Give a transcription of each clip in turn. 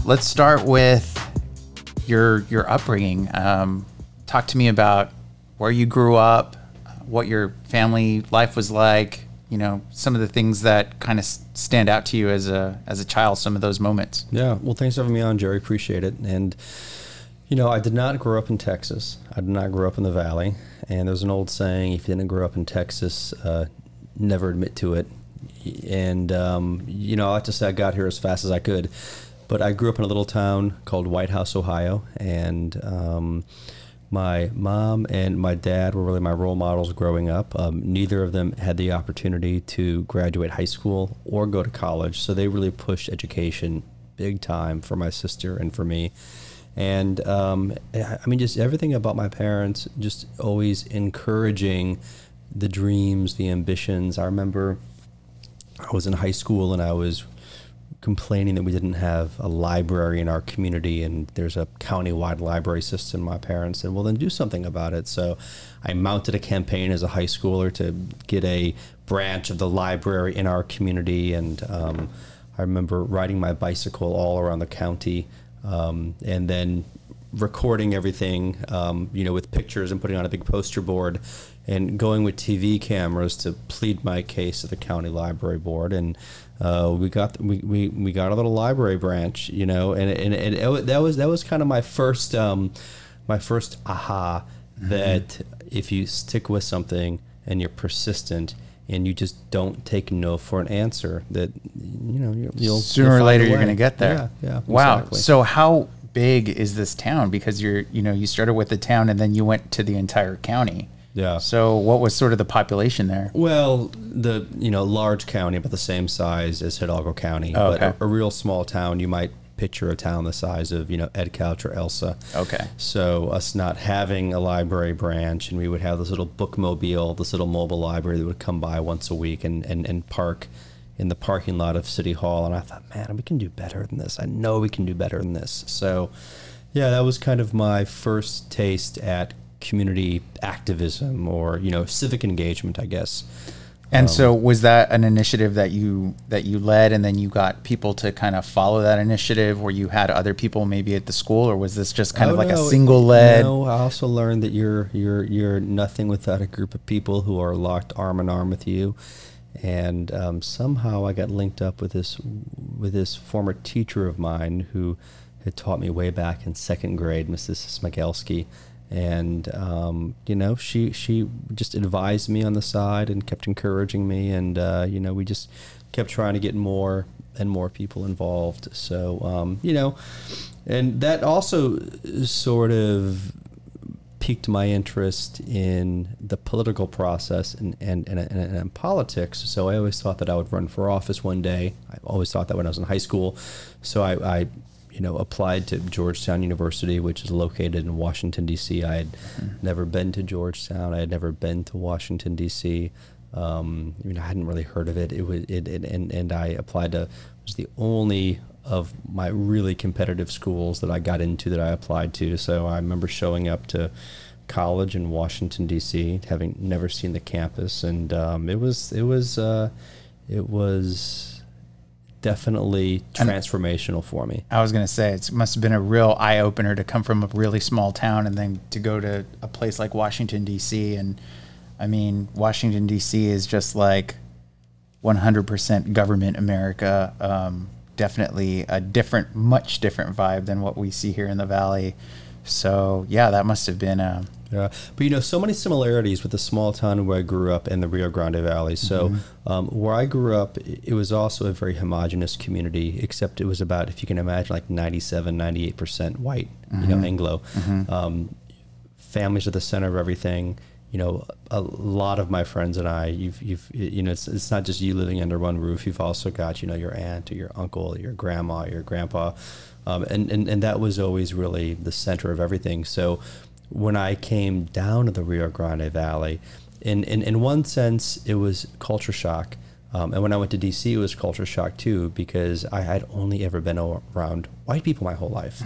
let's start with your upbringing. Talk to me about where you grew up, what your family life was like, you know, some of the things that kind of stand out to you as a child, some of those moments. Yeah, well, thanks for having me on, Jerry. Appreciate it. And, you know, I did not grow up in Texas. I did not grow up in the Valley. And there's an old saying, if you didn't grow up in Texas, never admit to it. And, you know, I like to say I got here as fast as I could. But I grew up in a little town called White House, Ohio. And my mom and my dad were really my role models growing up. Neither of them had the opportunity to graduate high school or go to college. So they really pushed education big time for my sister and for me. And I mean, just everything about my parents, just always encouraging the dreams, the ambitions. I remember I was in high school and I was complaining that we didn't have a library in our community, and there's a county-wide library system. My parents said, well, then do something about it. So I mounted a campaign as a high schooler to get a branch of the library in our community. And I remember riding my bicycle all around the county, and then recording everything, you know, with pictures and putting on a big poster board, and going with TV cameras to plead my case to the county library board. And we got a little library branch, you know, and that was kind of my first aha, that if you stick with something and you're persistent and you just don't take no for an answer, that, you know, you'll sooner or later you're going to get there. Yeah. Wow. Exactly. So how big is this town? Because you started with the town and then you went to the entire county. Yeah. So what was sort of the population there? Well, large county, about the same size as Hidalgo County. Oh, okay. But a real small town, you might picture a town the size of, Edcouch or Elsa. Okay. So us not having a library branch, and we would have this little bookmobile, this little mobile library that would come by once a week and park in the parking lot of City Hall. And I thought, man, we can do better than this. I know we can do better than this. So, yeah, that was kind of my first taste at community activism, or civic engagement, I guess. And so was that an initiative that you led, and then you got people to kind of follow that initiative, where you had other people maybe at the school, or was this just kind of like a single led? No, I also learned that you're nothing without a group of people who are locked arm in arm with you. And somehow I got linked up with this former teacher of mine who had taught me way back in second grade, Mrs. Smigelski. And she just advised me on the side and kept encouraging me, and we just kept trying to get more and more people involved. So and that also sort of piqued my interest in the political process and politics. So I always thought that I would run for office one day. I always thought that when I was in high school. So I applied to Georgetown University, which is located in Washington, D.C. I had never been to Georgetown. I had never been to Washington, D.C. I hadn't really heard of it. And I applied to, it was the only of my really competitive schools that I got into that I applied to. So I remember showing up to college in Washington, D.C., having never seen the campus. And it was definitely transformational for me. I was going to say, it must have been a real eye-opener to come from a really small town and then to go to a place like Washington, D.C. And, I mean, Washington, D.C. is just like 100% government America. Definitely a much different vibe than what we see here in the Valley. So, yeah, that must have been a... Yeah, but so many similarities with the small town where I grew up in the Rio Grande Valley. So where I grew up, it was also a very homogenous community, except it was about, if you can imagine, like 97, 98% white, Anglo. Families are the center of everything. A lot of my friends and I, it's not just you living under one roof. You've also got, your aunt or your uncle, or your grandma, or your grandpa. And that was always really the center of everything. So when I came down to the Rio Grande Valley, in one sense, it was culture shock. And when I went to D.C., it was culture shock too, because I had only ever been around white people my whole life.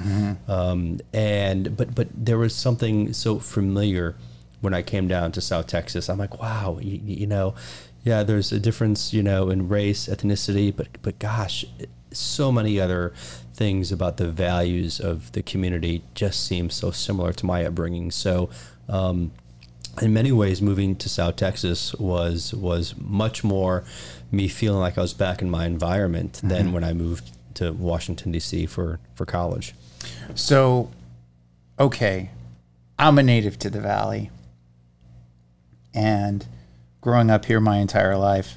But there was something so familiar when I came down to South Texas. I'm like, wow, yeah, there's a difference, in race, ethnicity, but gosh, so many other things about the values of the community just seem so similar to my upbringing. So in many ways, moving to South Texas was much more me feeling like I was back in my environment than when I moved to Washington, D.C. for college. So, okay, I'm a native to the Valley, and growing up here my entire life,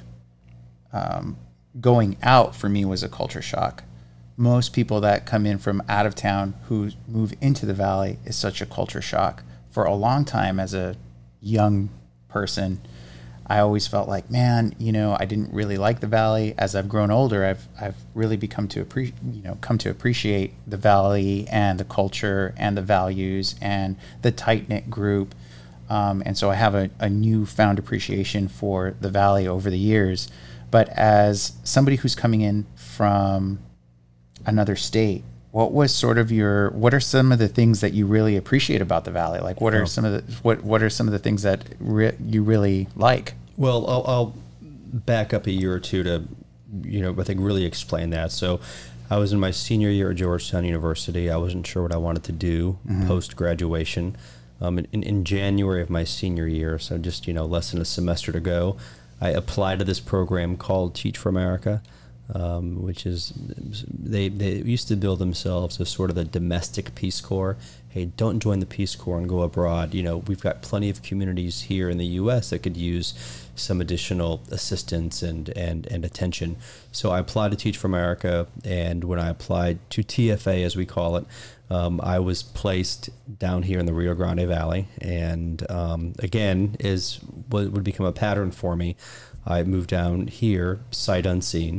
going out for me was a culture shock. Most people that come in from out of town who move into the Valley is such a culture shock. For a long time as a young person, I always felt like, man, you know, I didn't really like the Valley. As I've grown older, I've really become to come to appreciate the Valley and the culture and the values and the tight-knit group. And so I have a newfound appreciation for the Valley over the years. But as somebody who's coming in from another state, what are some of the things that you really appreciate about the Valley? Like, what are some of the things that you really like? Well, I'll back up a year or two to, I think really explain that. So I was in my senior year at Georgetown University. I wasn't sure what I wanted to do post-graduation. In January of my senior year, so just, less than a semester to go, I applied to this program called Teach for America. Which is, they used to build themselves as sort of the domestic Peace Corps. Hey, don't join the Peace Corps and go abroad. We've got plenty of communities here in the U.S. that could use some additional assistance and attention. So I applied to Teach for America, and when I applied to TFA, as we call it, I was placed down here in the Rio Grande Valley, and again, is what would become a pattern for me. I moved down here, sight unseen.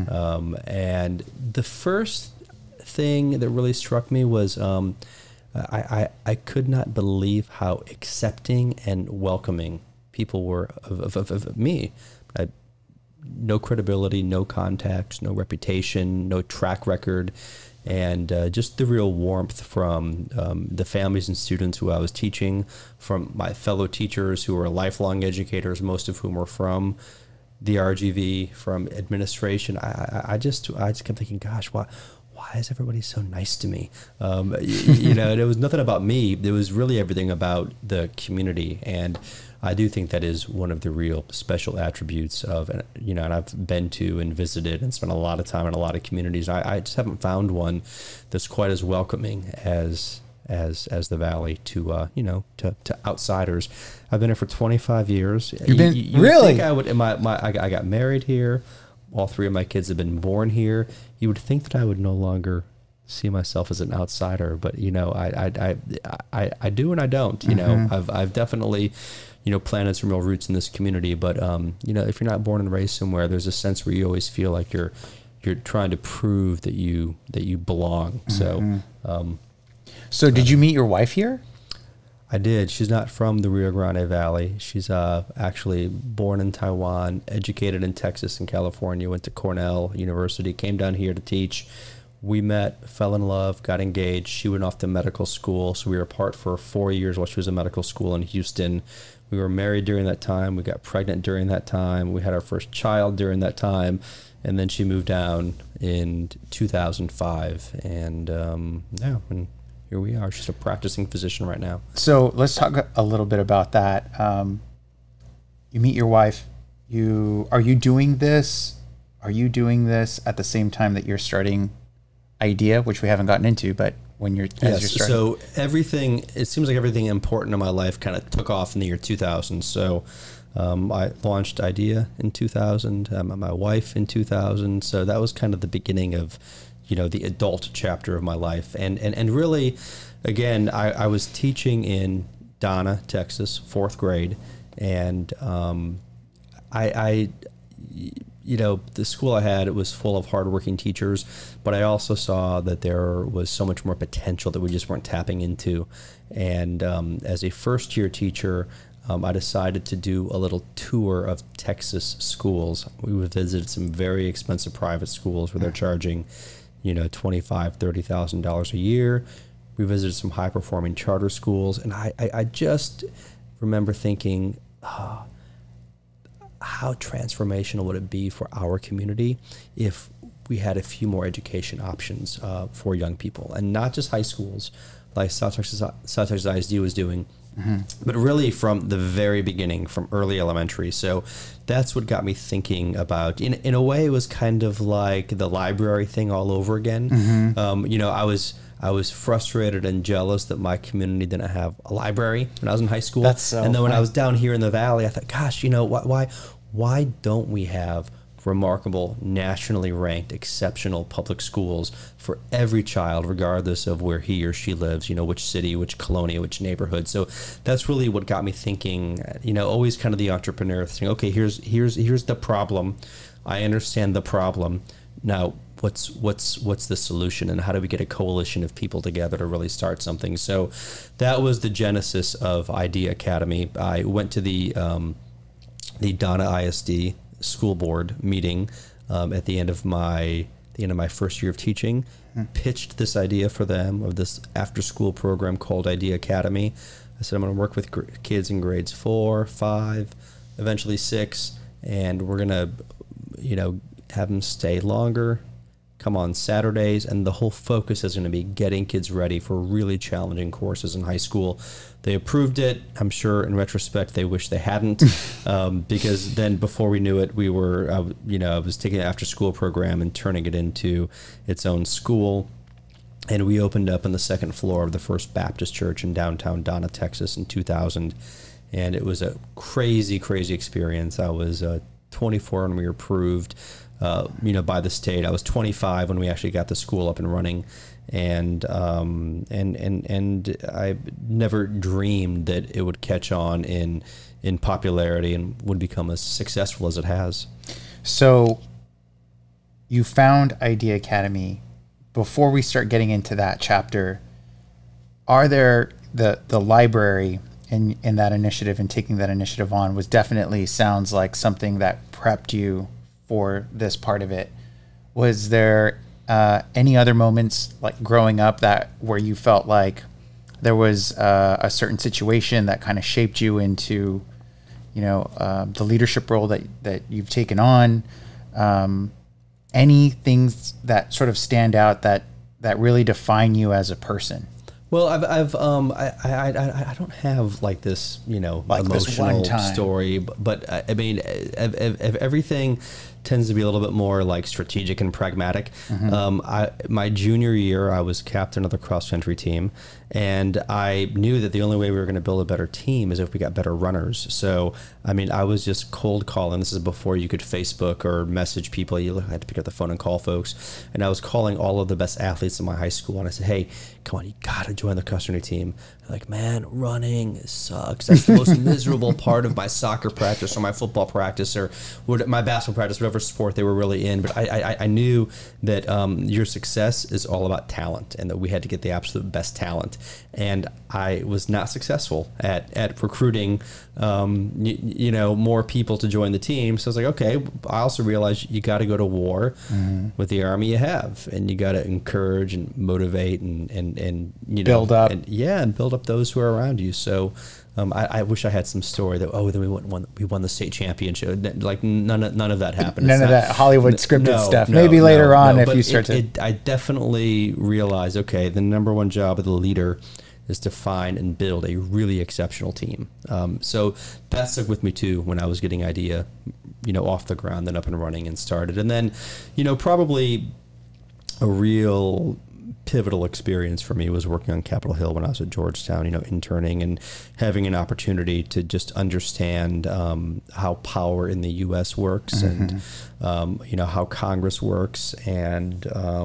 And the first thing that really struck me was I could not believe how accepting and welcoming people were of me. No credibility, no contacts, no reputation, no track record, and just the real warmth from the families and students who I was teaching, from my fellow teachers who were lifelong educators, most of whom were from the RGV, from administration. I just kept thinking, gosh, why is everybody so nice to me? It was nothing about me. It was really everything about the community. And I do think that is one of the real special attributes of, and I've been to and visited and spent a lot of time in a lot of communities. I just haven't found one that's quite as welcoming as the Valley to outsiders. I've been here for 25 years. You've been really? Think I would. I got married here. All three of my kids have been born here. You would think that I would no longer see myself as an outsider, but I do and I don't. I've definitely planted some real roots in this community. But if you're not born and raised somewhere, there's a sense where you always feel like you're trying to prove that you belong. So did you meet your wife here? I did. She's not from the Rio Grande Valley. She's actually born in Taiwan, educated in Texas and California, went to Cornell University, came down here to teach. We met, fell in love, got engaged. She went off to medical school, so we were apart for 4 years while she was in medical school in Houston. We were married during that time. We got pregnant during that time. We had our first child during that time. And then she moved down in 2005. And and here we are. She's a practicing physician right now. So let's talk a little bit about that. You meet your wife. Are you doing this at the same time that you're starting IDEA, which we haven't gotten into, but when you're starting? So it seems like everything important in my life kind of took off in the year 2000. So I launched IDEA in 2000. I met my wife in 2000. So that was kind of the beginning of the adult chapter of my life. And really, again, I was teaching in Donna, Texas, 4th grade. And the school I had, it was full of hardworking teachers, but I also saw that there was so much more potential that we just weren't tapping into. And as a first-year teacher, I decided to do a little tour of Texas schools. We visited some very expensive private schools where they're charging $25,000, $30,000 a year. We visited some high-performing charter schools, and I just remember thinking, how transformational would it be for our community if we had a few more education options for young people, and not just high schools like South Texas ISD was doing, but really from the very beginning, from early elementary. So that's what got me thinking about, in a way, it was kind of like the library thing all over again. You know, I was frustrated and jealous that my community didn't have a library when I was in high school. That's so and then when funny. I was down here in the valley, I thought, gosh, you know, why don't we have remarkable, nationally ranked, exceptional public schools for every child, regardless of where he or she lives, you know, which city, which colonia, which neighborhood. So that's really what got me thinking, you know, always kind of the entrepreneur saying, okay, here's the problem. I understand the problem. Now, what's the solution, and how do we get a coalition of people together to really start something? So that was the genesis of Idea Academy. I went to the Donna ISD school board meeting at the end of my first year of teaching, pitched this idea for them of this after school program called Idea Academy. I said, I'm going to work with kids in grades 4, 5, eventually 6, and we're going to, you know, have them stay longer, come on Saturdays, and the whole focus is going to be getting kids ready for really challenging courses in high school. They approved it. I'm sure in retrospect they wish they hadn't, because then before we knew it, we were, you know, I was taking an after-school program and turning it into its own school. And we opened up on the second floor of the First Baptist Church in downtown Donna, Texas in 2000. And it was a crazy, crazy experience. I was 24 when we were approved, you know, by the state. I was 25 when we actually got the school up and running. And I never dreamed that it would catch on in popularity and would become as successful as it has. So you found Idea Academy. Before we start getting into that chapter, are there the library in that initiative and taking that initiative on was definitely sounds like something that prepped you for this part of it. Was there any other moments like growing up where you felt like there was a certain situation that kind of shaped you into, you know, the leadership role that you've taken on? Any things that sort of stand out that really define you as a person? Well, I don't have like this, you know, like emotional story, but I mean, everything tends to be a little bit more like strategic and pragmatic. My junior year, I was captain of the cross country team, and I knew that the only way we were going to build a better team is if we got better runners. So, I mean, I was just cold calling. This is before you could Facebook or message people. You had to pick up the phone and call folks. And I was calling all of the best athletes in my high school, and I said, hey, come on, you got to join the cross country team. They're like, man, running sucks. That's the most miserable part of my soccer practice or my football practice or my basketball practice, whatever sport they were really in. But I knew that your success is all about talent, and that we had to get the absolute best talent. And I was not successful at recruiting, you know, more people to join the team. So I was like, okay, I also realized you got to go to war with the army you have, and you got to encourage and motivate and you know, build up, and build up those who are around you. So I wish I had some story that, oh, then we won the state championship. Like none of that happened. None of that Hollywood scripted stuff. Maybe later on, if you start to. I definitely realized, okay, the number one job of the leader is to find and build a really exceptional team. So that stuck with me too when I was getting Idea, you know, off the ground and up and running and started. And then, you know, probably a real pivotal experience for me was working on Capitol Hill when I was at Georgetown, you know, interning and having an opportunity to just understand how power in the U.S. works and, you know, how Congress works and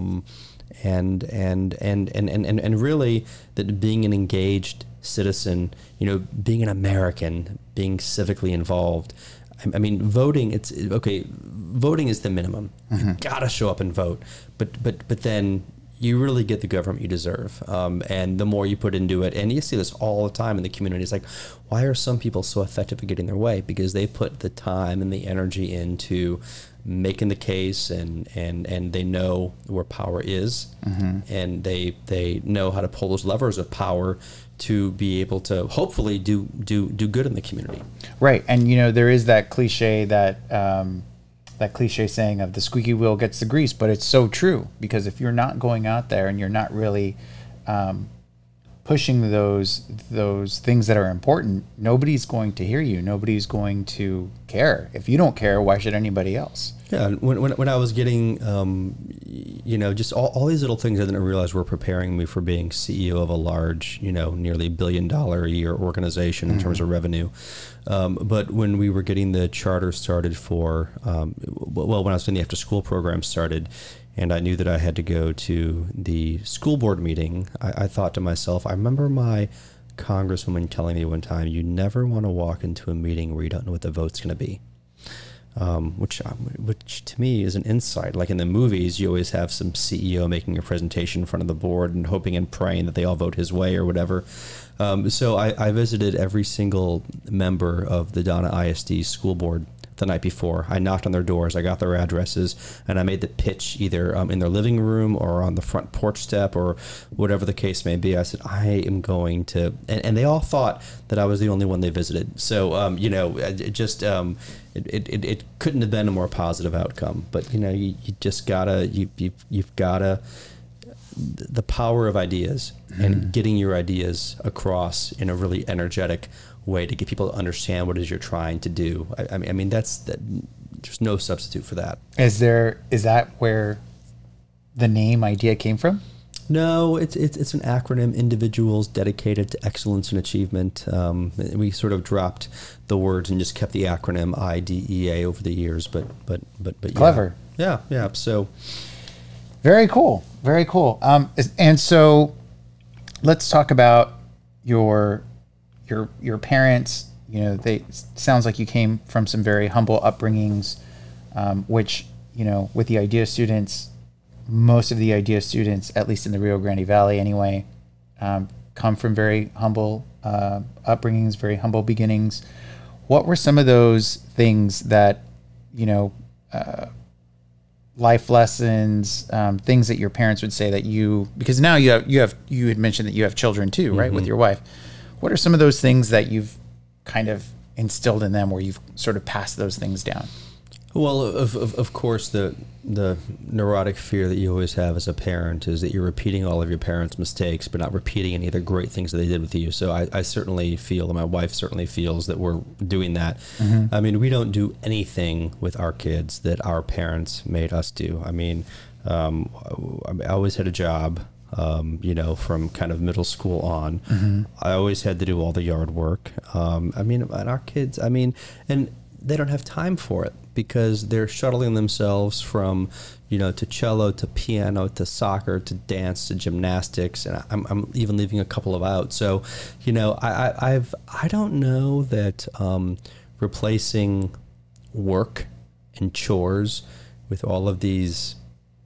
really that being an engaged citizen, you know, being an American, being civically involved. I mean, voting, it's okay. Voting is the minimum. You gotta show up and vote, but then you really get the government you deserve. And the more you put into it, and you see this all the time in the community, it's like, why are some people so effective at getting their way? Because they put the time and the energy into making the case, and they know where power is, and they know how to pull those levers of power to be able to hopefully do good in the community. Right. And, you know, there is that cliche that that cliche saying of the squeaky wheel gets the grease, but it's so true, because if you're not going out there and you're not really pushing those things that are important, nobody's going to hear you. Nobody's going to care. If you don't care, why should anybody else? Yeah, when I was getting, just all these little things I didn't realize were preparing me for being CEO of a large, nearly $1 billion a year organization in terms of revenue. But when we were getting the charter started for, when I was getting the after school program started, and I knew that I had to go to the school board meeting, I thought to myself, I remember my congresswoman telling me one time, you never want to walk into a meeting where you don't know what the vote's going to be. Which to me is an insight. Like in the movies, you always have some CEO making a presentation in front of the board and hoping and praying that they all vote his way or whatever. So I visited every single member of the Donna ISD school board the night before. I knocked on their doors, I got their addresses, and I made the pitch either in their living room or on the front porch step or whatever the case may be. I said, I am going to, and they all thought that I was the only one they visited. So, it couldn't have been a more positive outcome. But, you just gotta, you've gotta, the power of ideas and getting your ideas across in a really energetic way to get people to understand what it is you're trying to do. I mean there's no substitute for that. Is that where the name idea came from? No, it's an acronym, Individuals Dedicated to Excellence and Achievement. We sort of dropped the words and just kept the acronym IDEA over the years, but clever. Yeah. So very cool. And so let's talk about your parents. They sounds like you came from some very humble upbringings, which, with the IDEA students, most of the IDEA students, at least in the Rio Grande Valley anyway, come from very humble upbringings, very humble beginnings. What were some of those things that, life lessons, things that your parents would say that because now you had mentioned that you have children too, right, with your wife. What are some of those things that you've kind of instilled in them where you've sort of passed those things down? Well, of course, the neurotic fear that you always have as a parent is that you're repeating all of your parents' mistakes, but not repeating any of the great things that they did with you. So I certainly feel, and my wife certainly feels, that we're doing that. I mean, we don't do anything with our kids that our parents made us do. I mean, I always had a job. From kind of middle school on, I always had to do all the yard work. And our kids, and they don't have time for it because they're shuttling themselves from, to cello, to piano, to soccer, to dance, to gymnastics. And I'm even leaving a couple of out. So, I don't know that, replacing work and chores with all of these,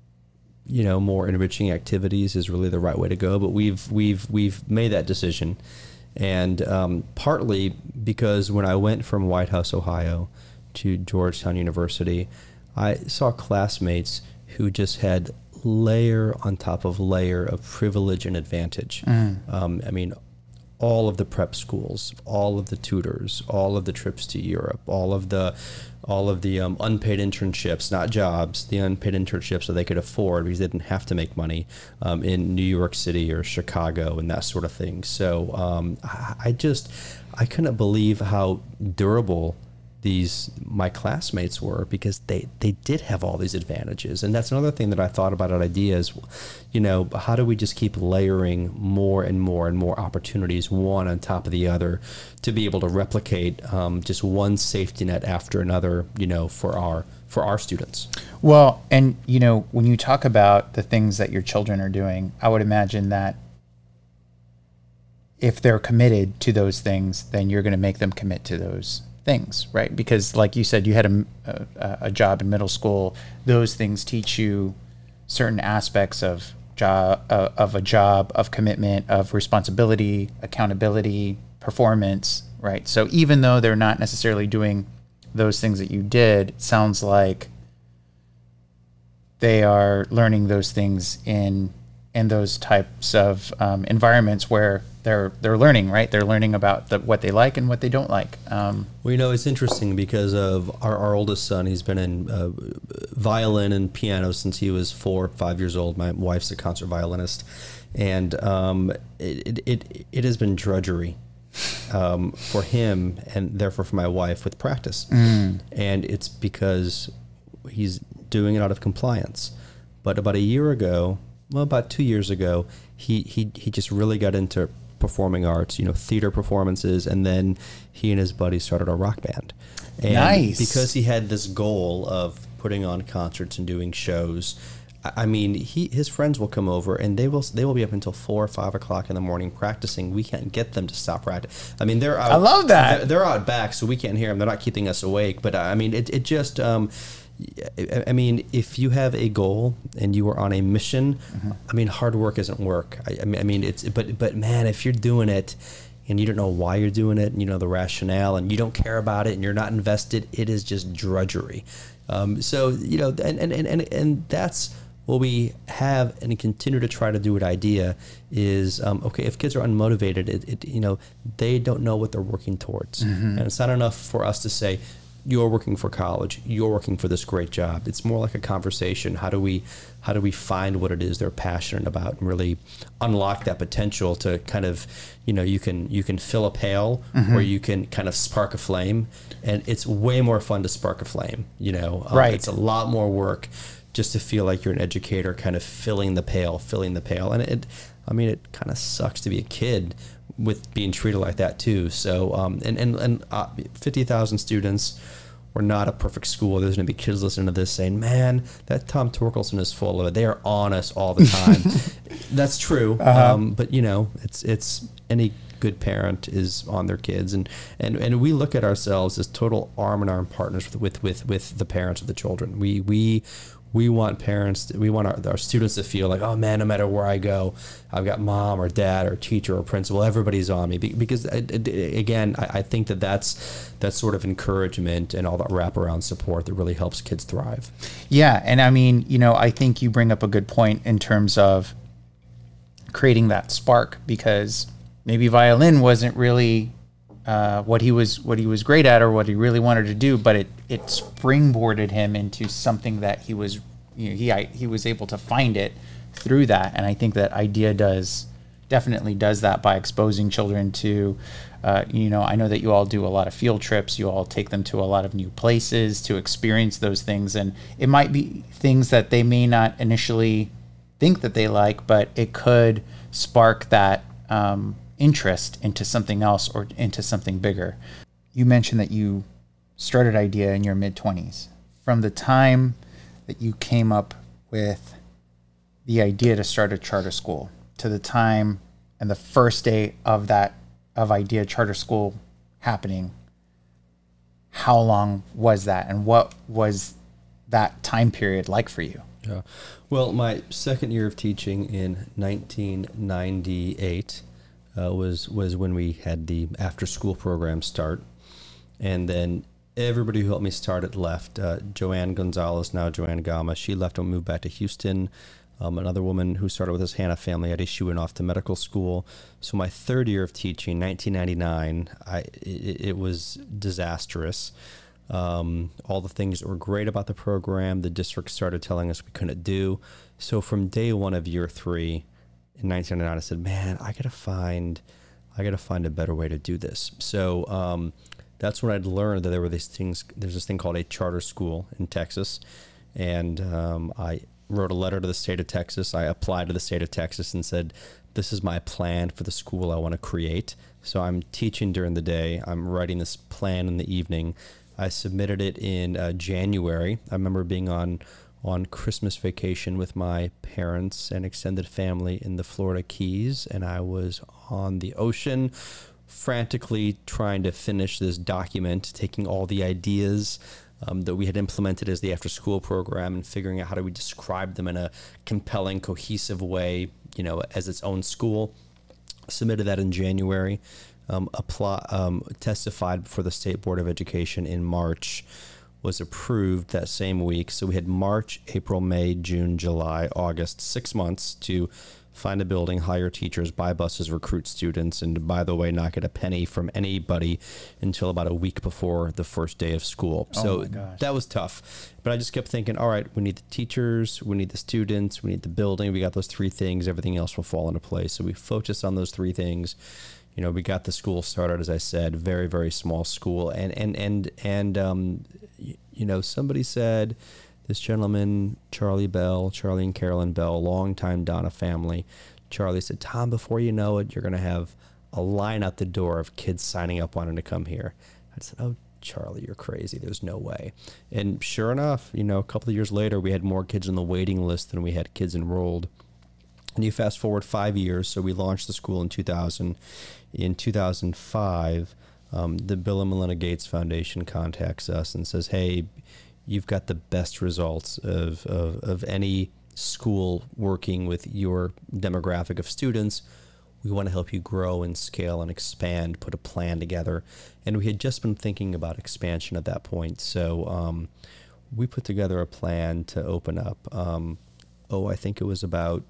more enriching activities is really the right way to go. But we've made that decision, and partly because when I went from White House, Ohio, to Georgetown University, I saw classmates who just had layer on top of layer of privilege and advantage. All of the prep schools, all of the tutors, all of the trips to Europe, all of the unpaid internships, not jobs, the unpaid internships that they could afford because they didn't have to make money in New York City or Chicago and that sort of thing. So I couldn't believe how durable my classmates were, because they did have all these advantages. And that's another thing that I thought about at IDEA is, how do we just keep layering more and more and more opportunities, one on top of the other, to be able to replicate just one safety net after another, for our students. Well, and when you talk about the things that your children are doing, I would imagine that if they're committed to those things, then you're going to make them commit to those things, right? Because like you said, you had a job in middle school. Those things teach you certain aspects of a job, of commitment, of responsibility, accountability, performance, right? So even though they're not necessarily doing those things that you did, it sounds like they are learning those things in in those types of environments where they're learning, right? They're learning about what they like and what they don't like. Well, it's interesting because of our oldest son. He's been in violin and piano since he was 4 or 5 years old. My wife's a concert violinist, and it has been drudgery for him and therefore for my wife with practice. And it's because he's doing it out of compliance. But about a year ago, well, about 2 years ago, he just really got into performing arts, theater performances, and then he and his buddies started a rock band. And nice. Because he had this goal of putting on concerts and doing shows, I mean, his friends will come over and they will be up until 4 or 5 o'clock in the morning practicing. We can't get them to stop practicing. I mean, they're out. I love that. They're out back, so we can't hear them. They're not keeping us awake. But I mean, it just. I mean, if you have a goal and you are on a mission, I mean, hard work isn't work. I mean, but man, if you're doing it and you don't know why you're doing it, and the rationale, and you don't care about it, and you're not invested, it is just drudgery. So and that's what we have and continue to try to do at IDEA is okay. If kids are unmotivated, they don't know what they're working towards, and it's not enough for us to say, you're working for college, you're working for this great job. It's more like a conversation. How do we find what it is they're passionate about and really unlock that potential to kind of, you can fill a pail or you can kind of spark a flame, and it's way more fun to spark a flame. Right. It's a lot more work just to feel like you're an educator, kind of filling the pail, and it kind of sucks to be a kid with being treated like that too. So, 50,000 students. We're not a perfect school. There's going to be kids listening to this saying, man, that Tom Torkelson is full of it. They are on us all the time. That's true. But it's any good parent is on their kids. And we look at ourselves as total arm in arm partners with the parents of the children. We want parents, we want our students to feel like, oh man, no matter where I go, I've got mom or dad or teacher or principal, everybody's on me. Because again, I think that's sort of encouragement and all that wraparound support that really helps kids thrive. Yeah, and I mean, I think you bring up a good point in terms of creating that spark, because maybe violin wasn't really what he was great at or what he really wanted to do, but it springboarded him into something that he was able to find it through that. And I think that IDEA definitely does that by exposing children to I know that you all do a lot of field trips, you all take them to a lot of new places to experience those things, and it might be things that they may not initially think that they like, but it could spark that interest into something else or into something bigger. You mentioned that you started IDEA in your mid-20s. From the time that you came up with the idea to start a charter school to the time and the first day of IDEA charter school happening, how long was that, and what was that time period like for you? Yeah. Well, my second year of teaching in 1998 was when we had the after-school program start, and then everybody who helped me start it left. Joanne Gonzalez, now Joanne Gama, she left and moved back to Houston. Another woman who started with us, Hannah family, she went off to medical school. So my third year of teaching, 1999, it was disastrous. All the things that were great about the program, the district started telling us we couldn't do. So from day one of year 3, in 1999, I said, man, I gotta find a better way to do this. So that's when I'd learned that there were these things. There's this thing called a charter school in Texas, and I wrote a letter to the state of Texas. I applied to the state of Texas and said, this is my plan for the school I want to create. So I'm teaching during the day. I'm writing this plan in the evening. I submitted it in January. I remember being on Christmas vacation with my parents and extended family in the Florida Keys, and I was on the ocean frantically trying to finish this document, taking all the ideas that we had implemented as the after-school program and figuring out how do we describe them in a compelling, cohesive way, as its own school. Submitted that in January, testified before the State Board of Education in March, was approved that same week. So we had March, April, May, June, July, August, 6 months to find a building, hire teachers, buy buses, recruit students, and by the way, not get a penny from anybody until about a week before the first day of school. So that was tough. But I just kept thinking, all right, we need the teachers, we need the students, we need the building. We got those three things. Everything else will fall into place. So we focused on those three things. You know, we got the school started, as I said, very, very small school. And you know, somebody said, this gentleman, Charlie and Carolyn Bell, longtime Donna family, Charlie said, Tom, before you know it, you're going to have a line out the door of kids signing up wanting to come here. I said, oh, Charlie, you're crazy. There's no way. And sure enough, you know, a couple of years later, we had more kids on the waiting list than we had kids enrolled. And you fast forward 5 years, so we launched the school in 2000. In 2005, the Bill and Melinda Gates Foundation contacts us and says, hey, you've got the best results of any school working with your demographic of students. We want to help you grow and scale and expand, put a plan together. And we had just been thinking about expansion at that point. So we put together a plan to open up, I think it was about,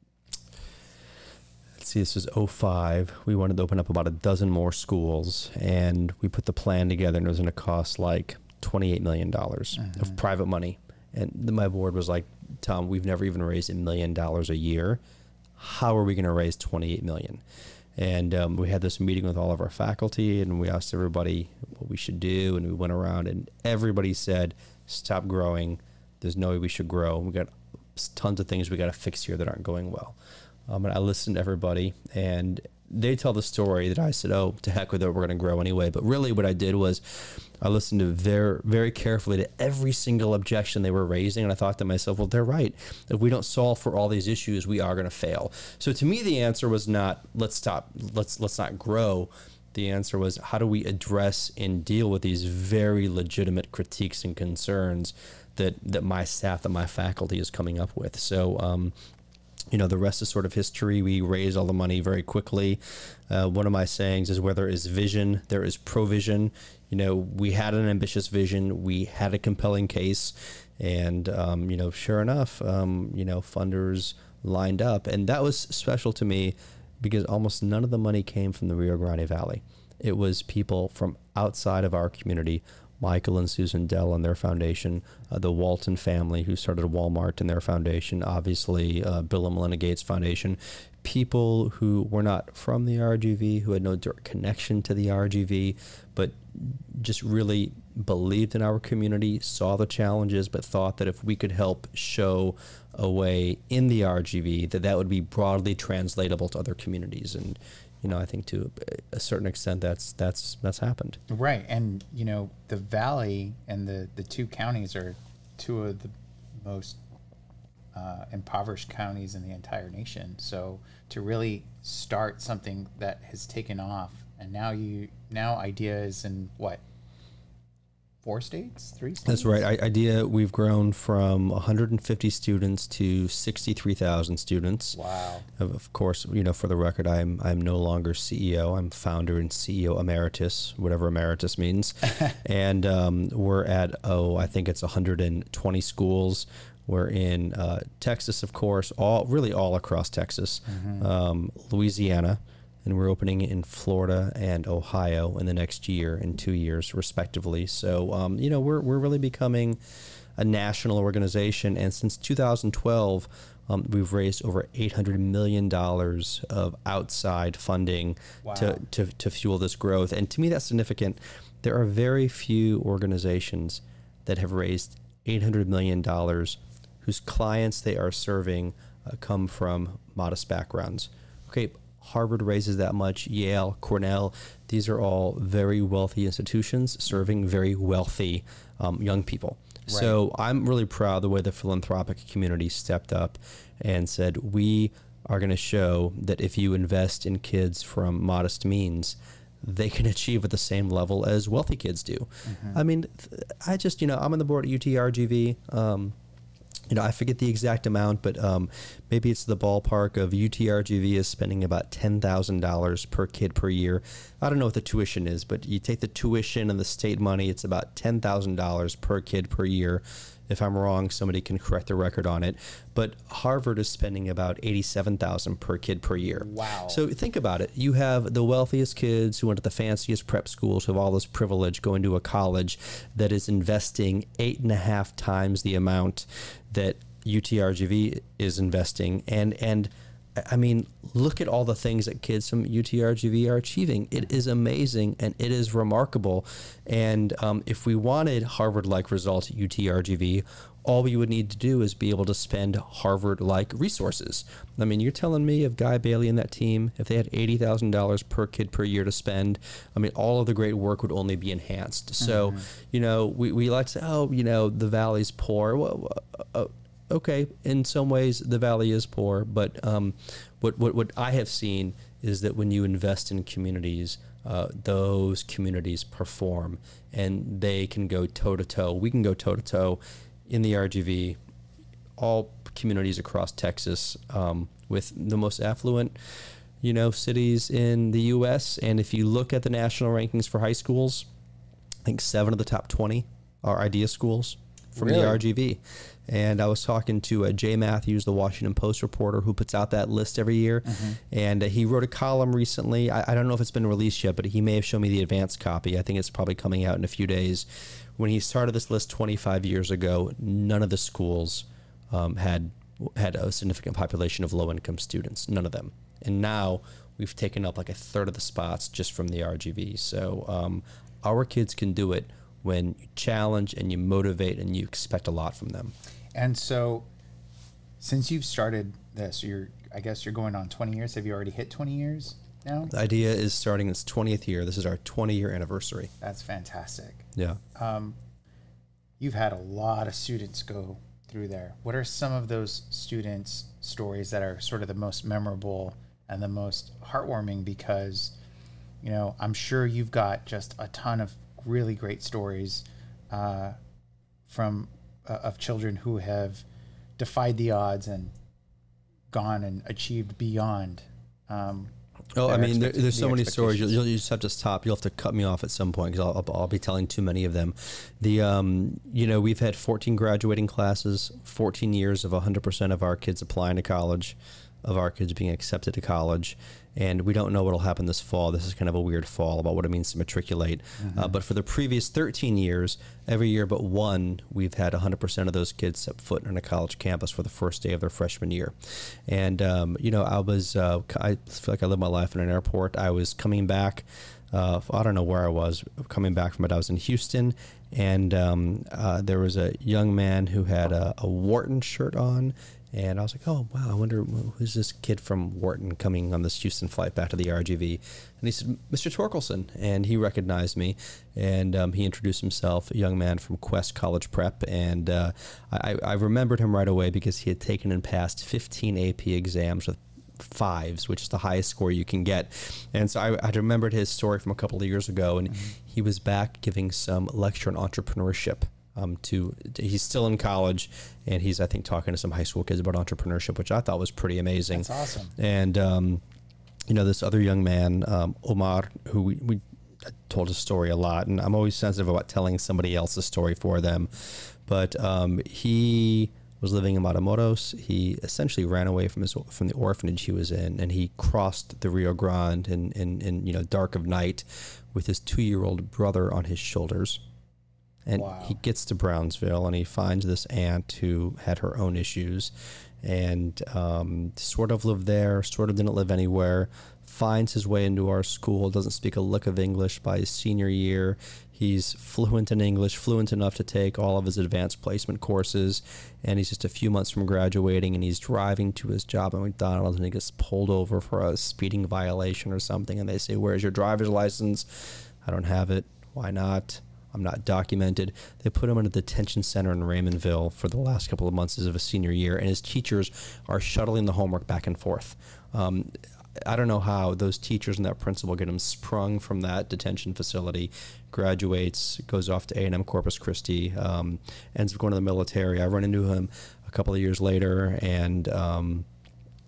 this was 2005. We wanted to open up about a dozen more schools, and we put the plan together, and it was going to cost like $28 million of private money. And my board was like, Tom, we've never even raised $1 million a year. How are we going to raise $28 million? And we had this meeting with all of our faculty, and we asked everybody what we should do, and we went around, and everybody said, stop growing. There's no way we should grow. We got tons of things we got to fix here that aren't going well. And I listened to everybody, and they tell the story that I said, oh, to heck with it, we're going to grow anyway. But really what I did was I listened to very, very carefully to every single objection they were raising. And I thought to myself, well, they're right. If we don't solve for all these issues, we are going to fail. So to me, the answer was not, let's stop, let's not grow. The answer was, how do we address and deal with these very legitimate critiques and concerns that my staff, that my faculty is coming up with? So, you know, the rest is sort of history. We raised all the money very quickly. One of my sayings is, where there is vision, there is provision. You know, we had an ambitious vision. We had a compelling case. And, you know, sure enough, you know, funders lined up. And that was special to me because almost none of the money came from the Rio Grande Valley. It was people from outside of our community. Michael and Susan Dell and their foundation, the Walton family who started Walmart and their foundation, obviously Bill and Melinda Gates Foundation, people who were not from the RGV, who had no direct connection to the RGV, but just really believed in our community, saw the challenges, but thought that if we could help show a way in the RGV, that would be broadly translatable to other communities. And you know, I think to a certain extent that's happened. Right. And, you know, the Valley and the two counties are two of the most impoverished counties in the entire nation. So to really start something that has taken off, and now IDEA is in what? 4 states? 3 states? That's right. IDEA, we've grown from 150 students to 63,000 students. Wow. Of course, you know, for the record, I'm no longer CEO. I'm founder and CEO emeritus, whatever emeritus means. And we're at, I think it's 120 schools. We're in Texas, of course, really all across Texas, Louisiana, and we're opening in Florida and Ohio in the next year and 2 years, respectively. So, you know, we're really becoming a national organization. And since 2012, we've raised over $800 million of outside funding to fuel this growth. And to me, that's significant. There are very few organizations that have raised $800 million whose clients they are serving come from modest backgrounds. Okay. Harvard raises that much, Yale, Cornell. These are all very wealthy institutions serving very wealthy young people. Right. So I'm really proud of the way the philanthropic community stepped up and said, we are going to show that if you invest in kids from modest means, they can achieve at the same level as wealthy kids do. I mean, I just, you know, I'm on the board at UTRGV. You know, I forget the exact amount, but maybe it's the ballpark of UTRGV is spending about $10,000 per kid per year. I don't know what the tuition is, but you take the tuition and the state money, it's about $10,000 per kid per year. If I'm wrong, somebody can correct the record on it. But Harvard is spending about $87,000 per kid per year. Wow. So think about it. You have the wealthiest kids who went to the fanciest prep schools, who have all this privilege, going to a college that is investing 8.5 times the amount that UTRGV is investing. And I mean, look at all the things that kids from UTRGV are achieving. It is amazing and it is remarkable. And if we wanted Harvard-like results at UTRGV, all we would need to do is be able to spend Harvard-like resources. I mean, you're telling me if Guy Bailey and that team, if they had $80,000 per kid per year to spend, I mean, all of the great work would only be enhanced. So, you know, we like to say, oh, you know, the Valley's poor. Well, okay, in some ways the Valley is poor, but what I have seen is that when you invest in communities, those communities perform, and they can go toe-to-toe. We can go toe-to-toe in the RGV, all communities across Texas, with the most affluent, you know, cities in the U.S. And if you look at the national rankings for high schools, I think 7 of the top 20 are idea schools from the RGV. And I was talking to Jay Matthews, the Washington Post reporter who puts out that list every year. And he wrote a column recently. I don't know if it's been released yet, but he may have shown me the advanced copy. I think it's probably coming out in a few days. When he started this list 25 years ago, none of the schools had a significant population of low-income students. None of them. And now we've taken up like a third of the spots just from the RGV. So our kids can do it when you challenge and you motivate and you expect a lot from them. And so, since you've started this, I guess you're going on 20 years. Have you already hit 20 years now? The idea is starting its 20th year. This is our 20-year anniversary. That's fantastic. Yeah. You've had a lot of students go through there. What are some of those students' stories that are sort of the most memorable and the most heartwarming? Because, you know, I'm sure you've got just a ton of really great stories of children who have defied the odds and gone and achieved beyond. I mean, there's so many stories. You'll just have to stop. You'll have to cut me off at some point because I'll be telling too many of them. You know, we've had 14 graduating classes, 14 years of 100% of our kids applying to college, of our kids being accepted to college, and we don't know what will happen this fall. This is kind of a weird fall about what it means to matriculate. But for the previous 13 years, every year but one, we've had 100% of those kids set foot on a college campus for the first day of their freshman year. And, you know, I feel like I live my life in an airport. I was coming back, I don't know where I was, coming back from it. I was in Houston, and there was a young man who had a Wharton shirt on. And I was like, oh, wow, I wonder who's this kid from Wharton coming on this Houston flight back to the RGV. And he said, Mr. Torkelson. And he recognized me. And he introduced himself, a young man from Quest College Prep. And I remembered him right away because he had taken and passed 15 AP exams with 5s, which is the highest score you can get. And so I remembered his story from a couple of years ago. And he was back giving some lecture on entrepreneurship. He's still in college, and he's, I think, talking to some high school kids about entrepreneurship, which I thought was pretty amazing. That's awesome. And you know, this other young man, Omar, who we told his story a lot, and I'm always sensitive about telling somebody else's story for them. But he was living in Matamoros. He essentially ran away from the orphanage he was in, and he crossed the Rio Grande in you know, dark of night with his 2-year-old brother on his shoulders. And he gets to Brownsville, and he finds this aunt who had her own issues, and sort of lived there, sort of didn't live anywhere, finds his way into our school, doesn't speak a lick of English by his senior year. He's fluent in English, fluent enough to take all of his advanced placement courses, and he's just a few months from graduating, and he's driving to his job at McDonald's, and he gets pulled over for a speeding violation or something, and they say, "Where's your driver's license?" "I don't have it." "Why not?" "I'm not documented." They put him in a detention center in Raymondville for the last couple of months of his senior year, and his teachers are shuttling the homework back and forth. I don't know how those teachers and that principal get him sprung from that detention facility, graduates, goes off to A&M Corpus Christi, ends up going to the military. I run into him a couple of years later, and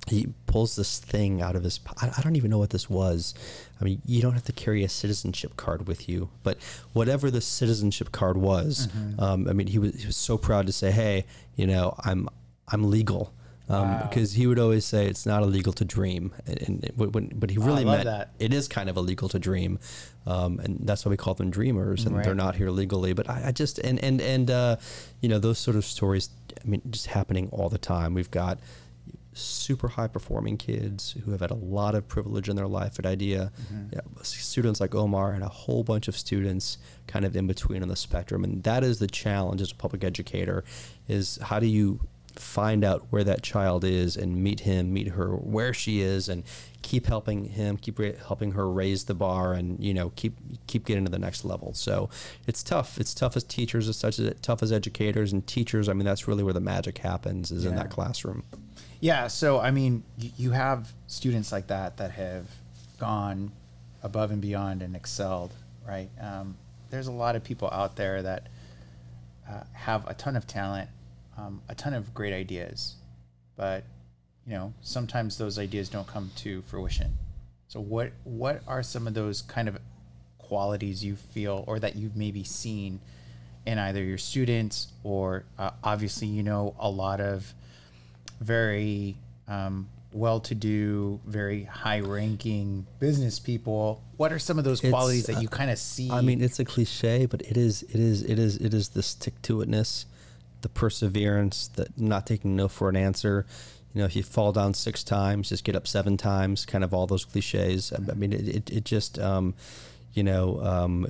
he pulls this thing out of his, I don't even know what this was. I mean, you don't have to carry a citizenship card with you, but whatever the citizenship card was, I mean, he was so proud to say, hey, you know, I'm legal. Because he would always say it's not illegal to dream, but he really meant that. It is kind of illegal to dream, and that's why we call them dreamers, and they're not here legally. But I just and you know, those sort of stories, I mean, just happening all the time. We've got super high performing kids who have had a lot of privilege in their life at IDEA, students like Omar, and a whole bunch of students kind of in between on the spectrum. And that is the challenge as a public educator: is how do you find out where that child is and meet her where she is, and keep helping him, helping her raise the bar, and, you know, keep getting to the next level. So it's tough. It's tough as teachers, tough as educators and teachers. I mean, that's really where the magic happens, is in that classroom. Yeah. So, I mean, you have students like that have gone above and beyond and excelled, right? There's a lot of people out there that have a ton of talent, a ton of great ideas, but, you know, sometimes those ideas don't come to fruition. So what are some of those kind of qualities you feel, or that you've maybe seen in either your students, or obviously, you know, a lot of very well-to-do, very high-ranking business people? What are some of those qualities that you kind of see? I mean, it's a cliche, but it is the stick-to-itness, the perseverance, the not taking no for an answer. You know, if you fall down 6 times, just get up 7 times, kind of all those cliches. I mean, it just, you know,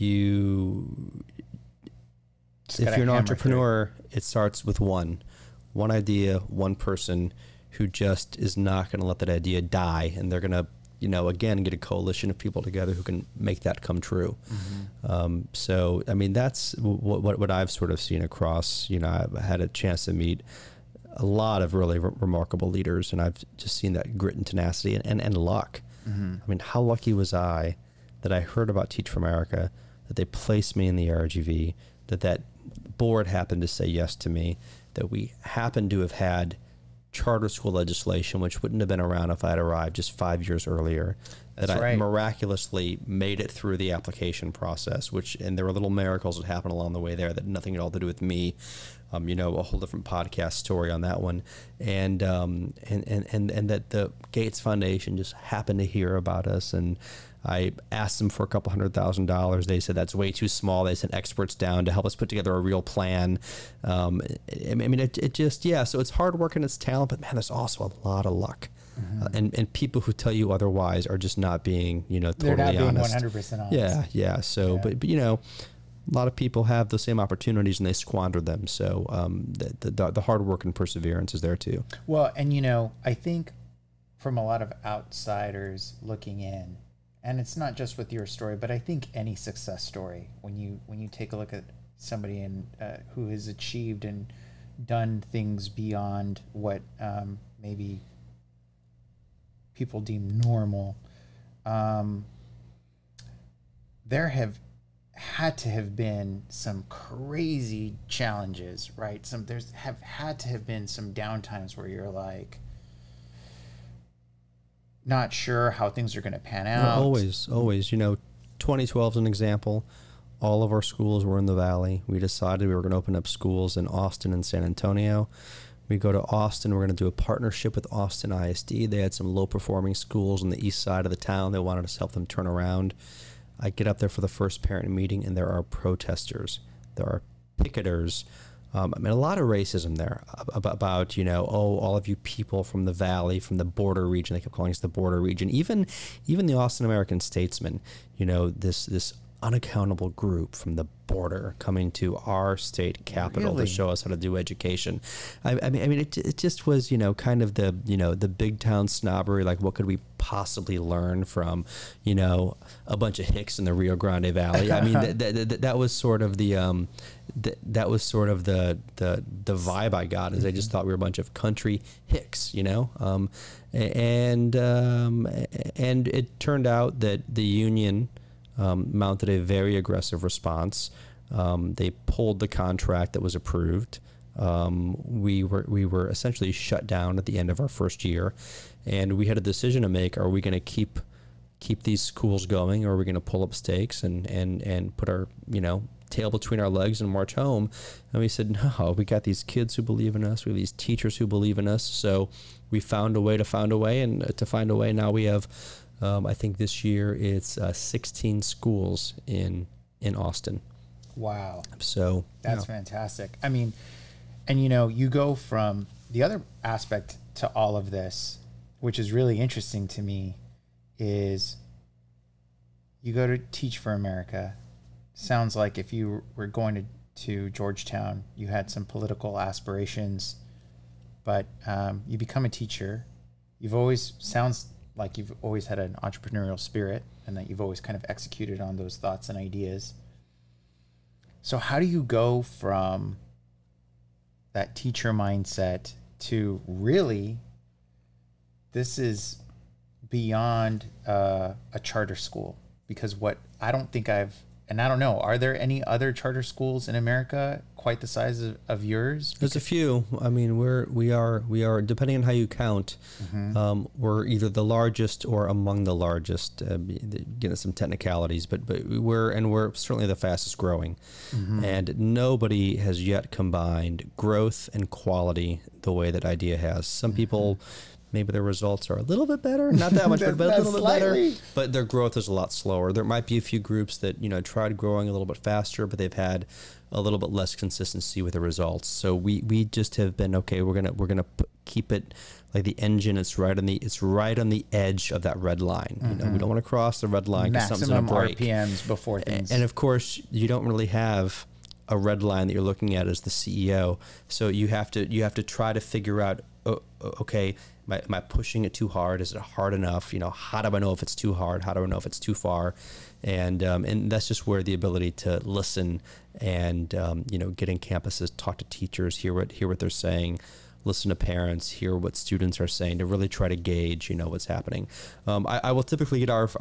if you're an entrepreneur, it starts with one idea, one person who just is not going to let that idea die. And they're going to, you know, again, get a coalition of people together who can make that come true. So, I mean, that's what I've sort of seen across, you know, I've had a chance to meet a lot of really remarkable leaders, and I've just seen that grit and tenacity and luck. I mean, how lucky was I that I heard about Teach for America, that they placed me in the RGV, that board happened to say yes to me, that we happened to have had charter school legislation, which wouldn't have been around if I had arrived just 5 years earlier. That I miraculously made it through the application process, and there were little miracles that happened along the way there that nothing at all to do with me. You know, a whole different podcast story on that one, and that the Gates Foundation just happened to hear about us, and I asked them for a couple $100,000. They said that's way too small. They sent experts down to help us put together a real plan. I mean, it just, yeah. So it's hard work and it's talent, but man, there's also a lot of luck. And people who tell you otherwise are just not being, you know, totally honest. They're not being 100% honest. Yeah. So, but you know, a lot of people have the same opportunities and they squander them. So the hard work and perseverance is there too. Well, and you know, I think from a lot of outsiders looking in, and it's not just with your story, but I think any success story, when you take a look at somebody who has achieved and done things beyond what maybe people deem normal, there have had to have been some crazy challenges, right? There's had to have been some downtimes where you're like, not sure how things are going to pan out. Always. You know, 2012 is an example. All of our schools were in the Valley. We decided we were going to open up schools in Austin and San Antonio. We go to Austin. We're going to do a partnership with Austin ISD. They had some low-performing schools on the east side of the town. They wanted us to help them turn around. I get up there for the first parent meeting, and there are protesters. There are picketers. I mean, a lot of racism there about, you know, all of you people from the Valley, from the border region. They kept calling us the border region. Even the Austin American Statesman, you know, this unaccountable group from the border coming to our state capital to show us how to do education. I mean, it just was, you know, kind of the, you know, the big town snobbery. Like, what could we possibly learn from, you know, a bunch of hicks in the Rio Grande Valley? I mean, that was sort of the vibe I got, is I just thought we were a bunch of country hicks, you know, and it turned out that the union mounted a very aggressive response. They pulled the contract that was approved. We were essentially shut down at the end of our first year, and we had a decision to make. Are we going to keep these schools going, or are we going to pull up stakes and put our, tail between our legs and march home? And we said, no, we got these kids who believe in us. We have these teachers who believe in us. So we found a way, and to find a way. Now we have, I think this year it's 16 schools in Austin. Wow. So that's fantastic. I mean, and you go from the other aspect to all of this, which is really interesting to me, is you go to Teach for America. Sounds like if you were going to Georgetown, you had some political aspirations, but you become a teacher. Sounds like you've always had an entrepreneurial spirit, and that you've always kind of executed on those thoughts and ideas. So how do you go from that teacher mindset to really, this is beyond a charter school? Because I don't know, are there any other charter schools in America quite the size of yours? There's a few. I mean, we are depending on how you count, we're either the largest or among the largest. Getting some technicalities, but we're certainly the fastest growing, and nobody has yet combined growth and quality the way that IDEA has. Some people, maybe their results are a little bit better, not that much, but a little bit better. But their growth is a lot slower. There might be a few groups that tried growing a little bit faster, but they've had a little bit less consistency with the results. So we just have been okay. We're gonna keep it like the engine. It's right on the edge of that red line. We don't want to cross the red line because something's gonna break. RPMs before things. And of course, you don't really have a red line that you're looking at as the CEO. So you have to try to figure out, okay, am I pushing it too hard? Is it hard enough? How do I know if it's too hard? How do I know if it's too far? And that's just where the ability to listen and get in campuses, talk to teachers, hear what they're saying, listen to parents, hear what students are saying, to really try to gauge what's happening. I will typically get our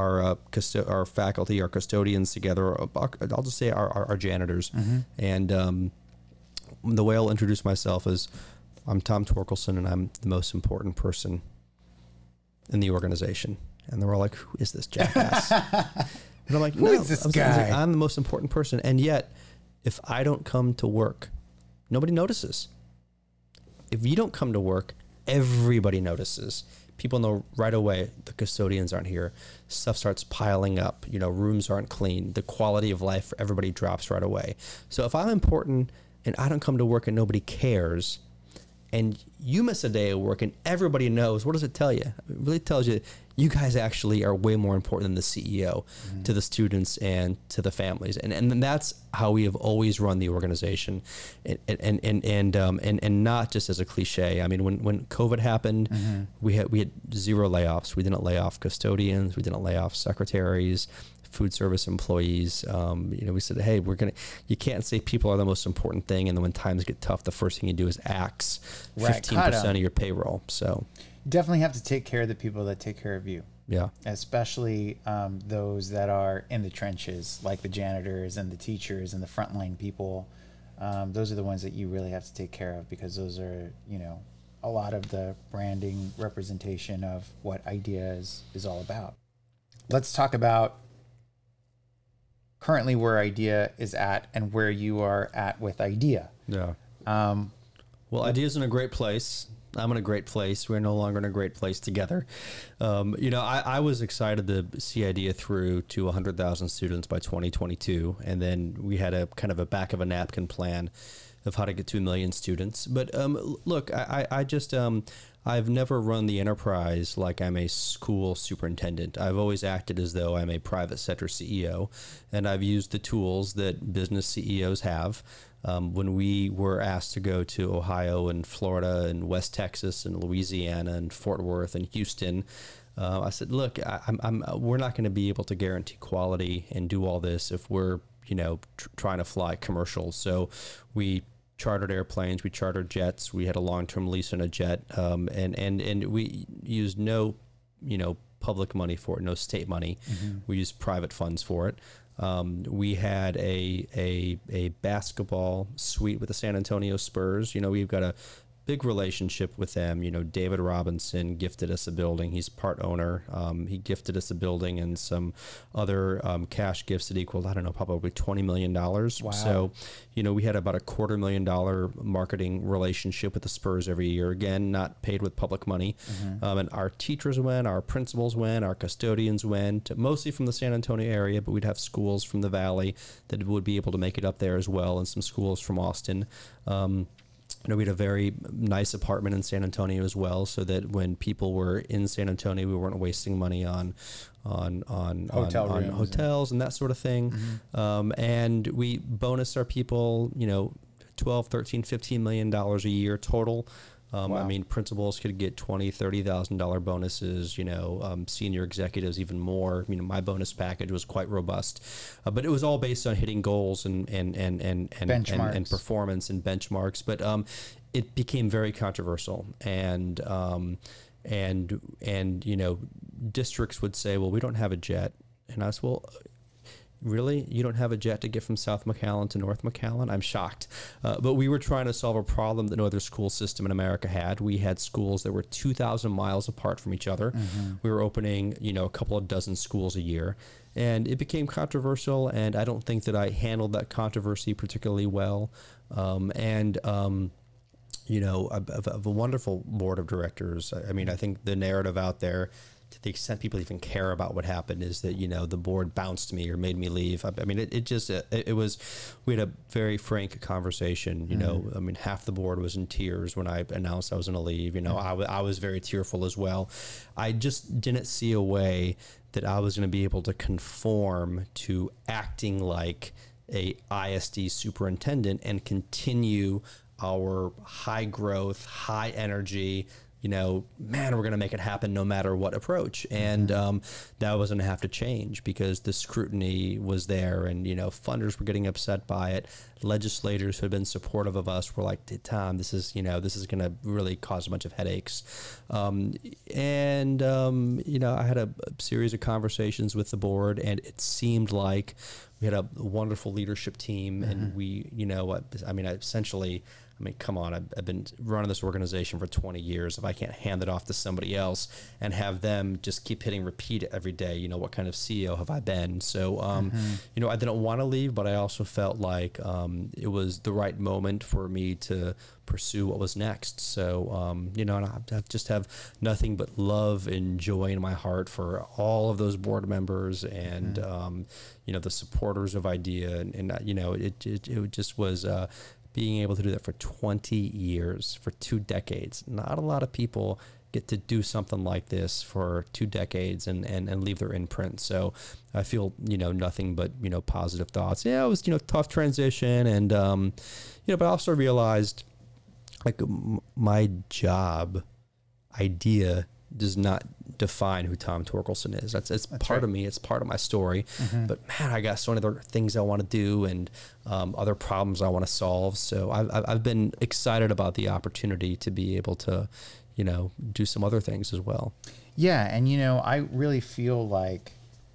faculty, our custodians together. I'll just say our janitors, and the way I'll introduce myself is, I'm Tom Torkelson, and I'm the most important person in the organization. And they're all like, who is this jackass? And I'm like, no, who is this guy? I'm the most important person. And yet, if I don't come to work, nobody notices. If you don't come to work, everybody notices. People know right away the custodians aren't here. Stuff starts piling up. Rooms aren't clean. The quality of life for everybody drops right away. So if I'm important and I don't come to work and nobody cares, and you miss a day of work and everybody knows, what does it tell you? It really tells you guys actually are way more important than the CEO to the students and to the families. And that's how we have always run the organization, and not just as a cliche. I mean, when COVID happened, we had zero layoffs. We didn't lay off custodians. We didn't lay off secretaries, food service employees. We said, hey, you can't say people are the most important thing, and then when times get tough, the first thing you do is axe 15% of your payroll. So definitely have to take care of the people that take care of you. Yeah. Especially those that are in the trenches, like the janitors and the teachers and the frontline people. Those are the ones that you really have to take care of, because those are, a lot of the branding representation of what IDEA is all about. Let's talk about currently where IDEA is at and where you are at with IDEA. Yeah. Well, IDEA's in a great place. I'm in a great place. We're no longer in a great place together. I was excited to see IDEA through to 100,000 students by 2022. And then we had a kind of a back of a napkin plan of how to get to 1 million students. But look, I've never run the enterprise like I'm a school superintendent. I've always acted as though I'm a private sector CEO, and I've used the tools that business CEOs have. When we were asked to go to Ohio and Florida and West Texas and Louisiana and Fort Worth and Houston, I said, look, we're not going to be able to guarantee quality and do all this if we're trying to fly commercial. So we chartered airplanes, we chartered jets, we had a long-term lease on a jet, and we used no public money for it, no state money. We used private funds for it. We had a basketball suite with the San Antonio Spurs. You know, we've got a big relationship with them. You know, David Robinson gifted us a building. He's part owner. He gifted us a building and some other cash gifts that equaled, I don't know, probably $20 million. Wow. So, you know, we had about a $250,000 marketing relationship with the Spurs every year. Again, not paid with public money. And our teachers went, our principals went, our custodians went, mostly from the San Antonio area, but we'd have schools from the Valley that would be able to make it up there as well, and some schools from Austin. You know, we had a very nice apartment in San Antonio as well, so that when people were in San Antonio, we weren't wasting money on hotels and that sort of thing. And we bonused our people, you know, $12, $13, $15 million a year total. Wow. I mean, principals could get $20,000, $30,000 bonuses, you know, senior executives even more. You know, my bonus package was quite robust, but it was all based on hitting goals and performance and benchmarks. But it became very controversial, and you know, districts would say, well, we don't have a jet. And I said, well, really? You don't have a jet to get from South McAllen to North McAllen? I'm shocked. But we were trying to solve a problem that no other school system in America had. We had schools that were 2,000 miles apart from each other. We were opening, you know, a couple of dozen schools a year. And it became controversial, and I don't think that I handled that controversy particularly well. You know, of a wonderful board of directors. I mean, I think the narrative out there, to the extent people even care about what happened, is that, you know, the board bounced me or made me leave. I mean, it was, we had a very frank conversation, you know. I mean, half the board was in tears when I announced I was going to leave. You know, I was very tearful as well. I just didn't see a way that I was going to be able to conform to acting like a ISD superintendent and continue our high growth, high energy, you know, man, we're going to make it happen no matter what approach. And that was going to have to change because the scrutiny was there, and, you know, funders were getting upset by it. Legislators who had been supportive of us were like, Tom, this is, you know, this is going to really cause a bunch of headaches. You know, I had a series of conversations with the board, and it seemed like we had a wonderful leadership team, and we, you know, I mean, come on, I've been running this organization for 20 years. If I can't hand it off to somebody else and have them just keep hitting repeat every day, you know, what kind of CEO have I been? So, you know, I didn't want to leave, but I also felt like it was the right moment for me to pursue what was next. So, you know, and I just have nothing but love and joy in my heart for all of those board members and, you know, the supporters of IDEA. And you know, it just was being able to do that for 20 years, for 2 decades. Not a lot of people get to do something like this for 2 decades and leave their imprint. So I feel, you know, nothing but, you know, positive thoughts. Yeah, it was, you know, tough transition. And, you know, but I also realized, like, my job idea does not define who Tom Torkelson is. That's part right. of me. It's part of my story. But man, I got so many other things I want to do and other problems I want to solve. So I've been excited about the opportunity to be able to, you know, do some other things as well. Yeah, and you know, I really feel like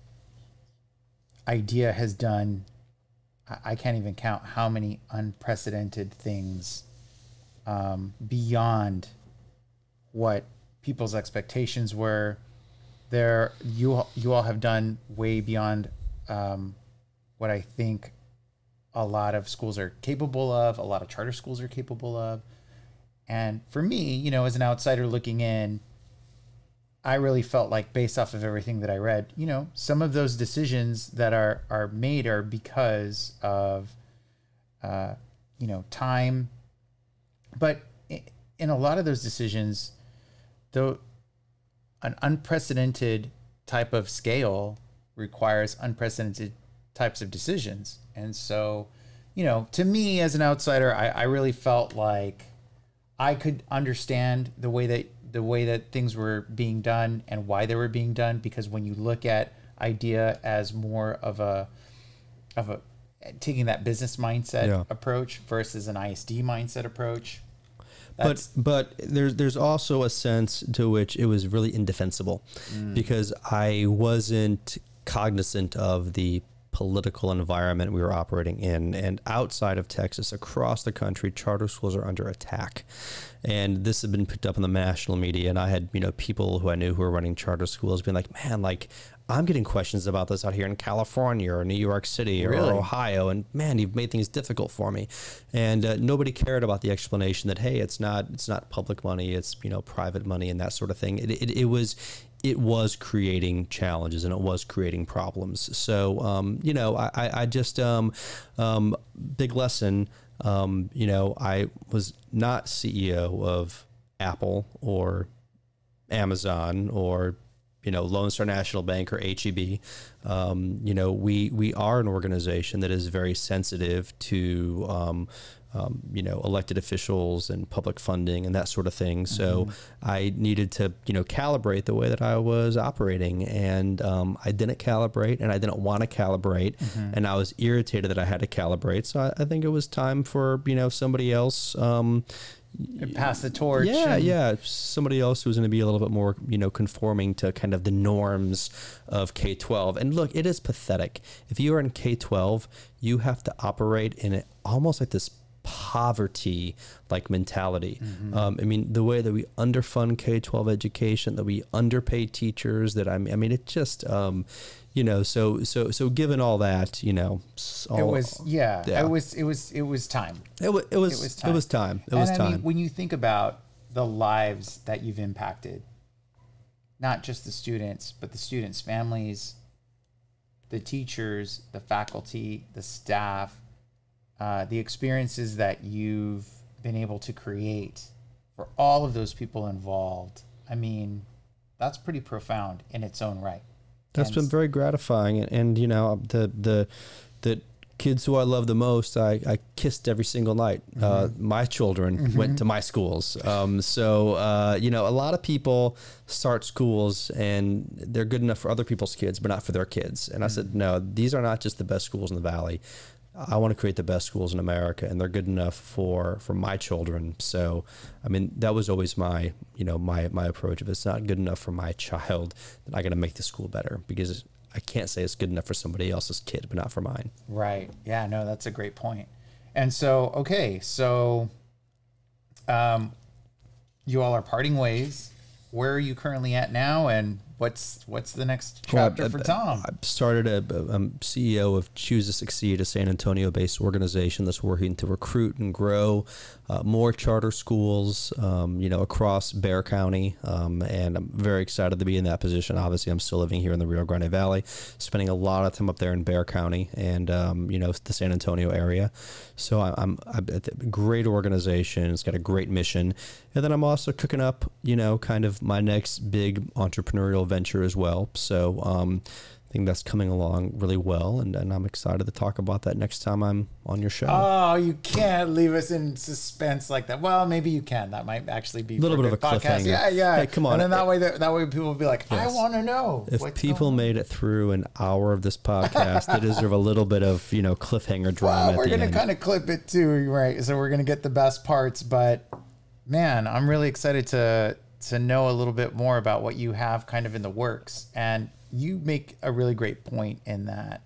IDEA has done, I can't even count how many unprecedented things beyond what people's expectations were. There, you all have done way beyond what I think a lot of schools are capable of, a lot of charter schools are capable of. And for me, you know, as an outsider looking in, I really felt like, based off of everything that I read, you know, some of those decisions that are made are because of, you know, time. But in a lot of those decisions, though, an unprecedented type of scale requires unprecedented types of decisions. And so, you know, to me as an outsider, I really felt like I could understand the way that things were being done and why they were being done, because when you look at IDEA as more of a taking that business mindset approach versus an ISD mindset approach. But there's also a sense to which it was really indefensible because I wasn't cognizant of the political environment we were operating in. And outside of Texas, across the country, charter schools are under attack. And this had been picked up in the national media. And I had, you know, people who I knew who were running charter schools being like, man, like, I'm getting questions about this out here in California or New York City or Ohio. And man, you've made things difficult for me. And nobody cared about the explanation that, hey, it's not public money, it's, you know, private money and that sort of thing. It was creating challenges and it was creating problems. So, you know, I just, big lesson, you know, I was not CEO of Apple or Amazon or, you know, Lone Star National Bank or HEB. You know, we are an organization that is very sensitive to, you know, elected officials and public funding and that sort of thing. So I needed to, you know, calibrate the way that I was operating, and I didn't calibrate, and I didn't want to calibrate, and I was irritated that I had to calibrate. So I think it was time for, you know, somebody else. Pass the torch. Yeah. Somebody else who's going to be a little bit more, you know, conforming to kind of the norms of K-12. And look, it is pathetic. If you are in K-12, you have to operate in almost like this poverty like mentality. I mean, the way that we underfund K-12 education, that we underpay teachers, that I mean, it just, you know, so given all that, you know, it was time. It was time. I mean, when you think about the lives that you've impacted, not just the students, but the students' families, the teachers, the faculty, the staff, the experiences that you've been able to create for all of those people involved, I mean, that's pretty profound in its own right. That's been very gratifying. And you know, the kids who I love the most, I kissed every single night. My children went to my schools. So, you know, a lot of people start schools and they're good enough for other people's kids, but not for their kids. And I said, no, these are not just the best schools in the Valley. I want to create the best schools in America, and they're good enough for my children. So, I mean, that was always my, you know, my approach. If it's not good enough for my child, then I got to make the school better, because I can't say it's good enough for somebody else's kid, but not for mine. Right. Yeah, no, that's a great point. And so, okay, so you all are parting ways. Where are you currently at now, and what's the next chapter for Tom? I started I'm CEO of Choose to Succeed, a San Antonio-based organization that's working to recruit and grow more charter schools, you know, across Bexar County, and I'm very excited to be in that position. Obviously, I'm still living here in the Rio Grande Valley, spending a lot of time up there in Bexar County and you know, the San Antonio area. So I'm at a great organization. It's got a great mission, and then I'm also cooking up, you know, kind of my next big entrepreneurial venture as well. So I think that's coming along really well, and I'm excited to talk about that next time I'm on your show. Oh, you can't leave us in suspense like that. Well, maybe you can. That might actually be a little bit of a podcast. Yeah. Hey, come on. And then that way people will be like, yes. I want to know. If people made it through an hour of this podcast, they deserve a little bit of, you know, cliffhanger drama. Well, we're going to kind of clip it too, right? So we're going to get the best parts. But man, I'm really excited to know a little bit more about what you have kind of in the works. And you make a really great point in that.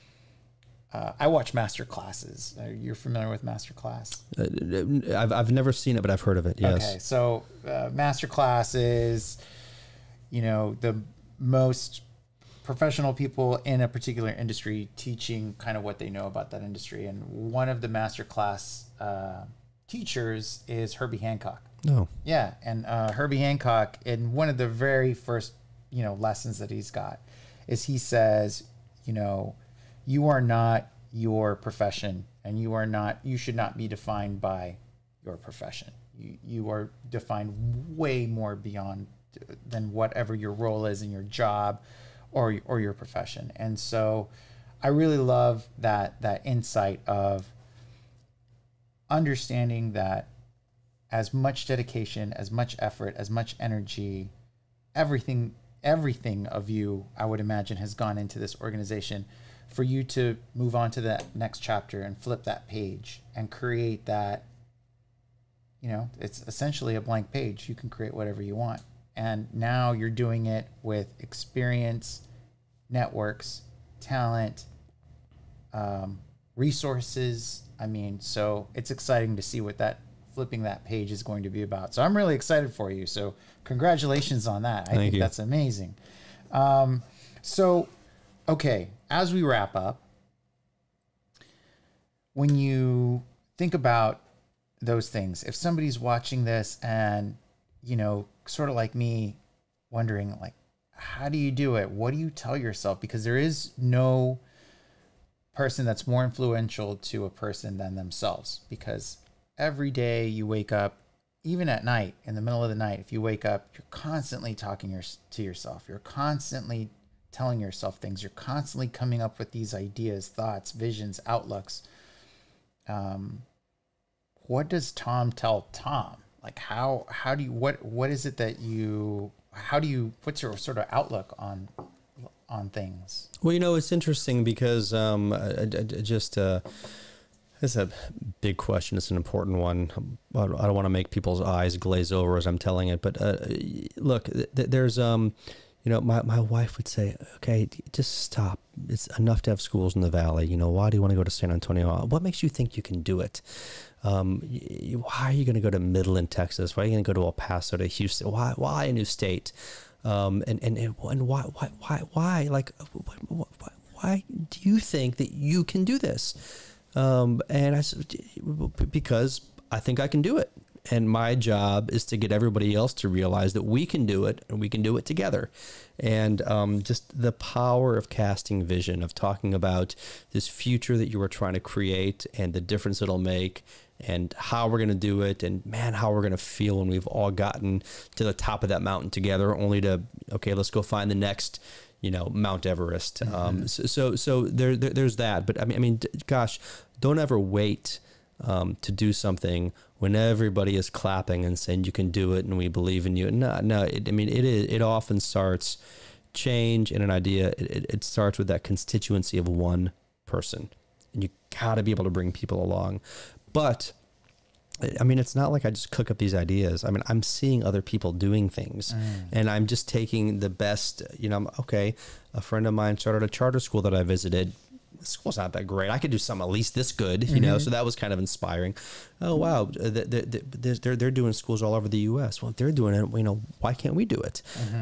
I watch master classes. You're familiar with master class? I've never seen it, but I've heard of it. Yes. Okay. So master classes, you know, the most professional people in a particular industry teaching kind of what they know about that industry. And one of the master class teachers is Herbie Hancock. Oh. Yeah. And Herbie Hancock, in one of the very first, you know, lessons that he's got, is he says, you know, you are not your profession, and you should not be defined by your profession. You are defined way more beyond than whatever your role is in your job or your profession. And so I really love that insight of understanding that as much dedication, as much effort, as much energy, everything of you, I would imagine, has gone into this organization for you to move on to that next chapter and flip that page and create that, you know, it's essentially a blank page. You can create whatever you want. And now you're doing it with experience, networks, talent, resources. I mean, so it's exciting to see what that flipping that page is going to be about. So I'm really excited for you. So congratulations on that. I think that's amazing. So, okay, as we wrap up, when you think about those things, if somebody's watching this and, you know, sort of like me wondering, like, how do you do it? What do you tell yourself? Because there is no person that's more influential to a person than themselves, because every day you wake up, even at night, in the middle of the night, if you wake up, you're constantly talking to yourself. You're constantly telling yourself things. You're constantly coming up with these ideas, thoughts, visions, outlooks. What does Tom tell Tom? Like, how do you, what is it that you, what's your sort of outlook on things? Well, you know, it's interesting because it's a big question. It's an important one. I don't want to make people's eyes glaze over as I'm telling it, but look, there's you know, my wife would say, okay, just stop. It's enough to have schools in the Valley. You know, why do you want to go to San Antonio? What makes you think you can do it? Why are you going to go to Midland, Texas? Why are you going to go to El Paso, to Houston? Why a new state? And why? Like, why do you think that you can do this? And I said, because I think I can do it. And my job is to get everybody else to realize that we can do it, and we can do it together. And just the power of casting vision, of talking about this future that you are trying to create and the difference it'll make, and how we're going to do it, and man, how we're going to feel when we've all gotten to the top of that mountain together, only to, okay, let's go find the next, you know, Mount Everest. So there's that. But I mean, gosh, don't ever wait to do something when everybody is clapping and saying you can do it and we believe in you. No. It often starts change in an idea. It starts with that constituency of one person, and you got to be able to bring people along. But I mean, it's not like I just cook up these ideas. I mean, I'm seeing other people doing things, and I'm just taking the best. You know, okay, a friend of mine started a charter school that I visited. The school's not that great. I could do something at least this good, you know, so that was kind of inspiring. Oh, wow. They're doing schools all over the U.S. Well, if they're doing it, you know, why can't we do it?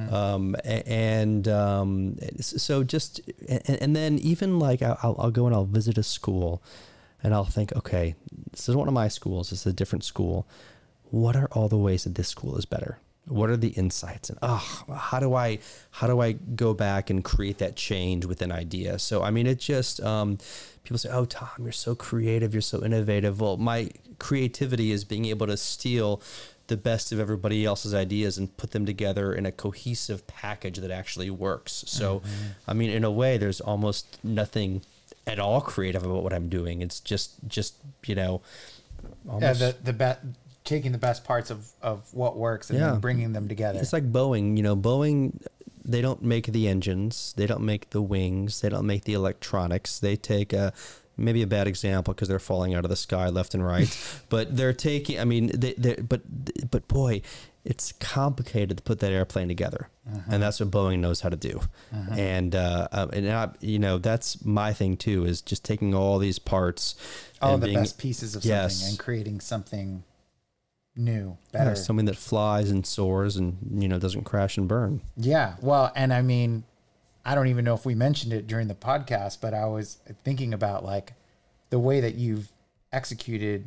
So just, and then even like I'll go and I'll visit a school and I'll think, okay, this is one of my schools. This is a different school. What are all the ways that this school is better? What are the insights? And how do I go back and create that change with an idea? So I mean, it just people say, "Oh, Tom, you're so creative, you're so innovative." Well, my creativity is being able to steal the best of everybody else's ideas and put them together in a cohesive package that actually works. So, I mean, in a way, there's almost nothing at all creative about what I'm doing. It's just you know, almost taking the best parts of what works and then bringing them together. It's like Boeing. You know, Boeing, they don't make the engines, they don't make the wings, they don't make the electronics. They take maybe a bad example because they're falling out of the sky left and right, but they're taking. I mean, but boy, it's complicated to put that airplane together, and that's what Boeing knows how to do. And you know, that's my thing too, is just taking all these parts, all the best pieces of something, and creating something new, better. Yeah, something that flies and soars and, you know, doesn't crash and burn. Yeah. Well, and I mean, I don't even know if we mentioned it during the podcast, but I was thinking about like the way that you've executed